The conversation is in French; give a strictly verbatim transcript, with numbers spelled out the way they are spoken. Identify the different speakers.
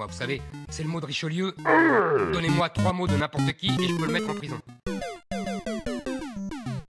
Speaker 1: vous savez, c'est le mot de Richelieu. Donnez-moi trois mots de n'importe qui et je peux le mettre en prison.